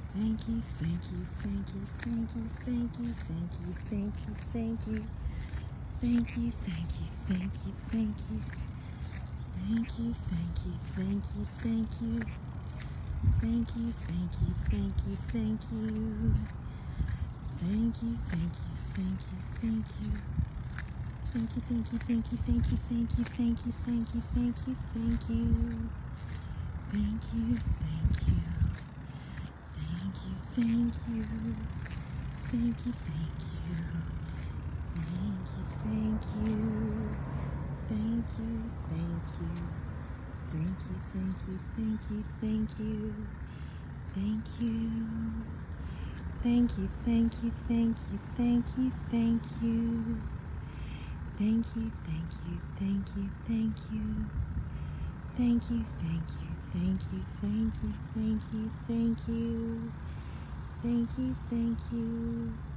Thank you, thank you, thank you, thank you, thank you, thank you, thank you, thank you. Thank you, thank you, thank you, thank you. Thank you, thank you, thank you, thank you. Thank you, thank you, thank you, thank you. Thank you, thank you, thank you, thank you. Thank you, thank you, thank you, thank you, thank you, thank you, thank you, thank you, thank you. Thank you, thank you. Thank you, thank you. Thank you, thank you. Thank you, thank you. Thank you, thank you. Thank you, thank you, thank you. Thank you. Thank you, thank you, thank you, thank you, thank you. Thank you, thank you, thank you, thank you. Thank you, thank you, thank you, thank you, thank you, thank you. Thank you, thank you.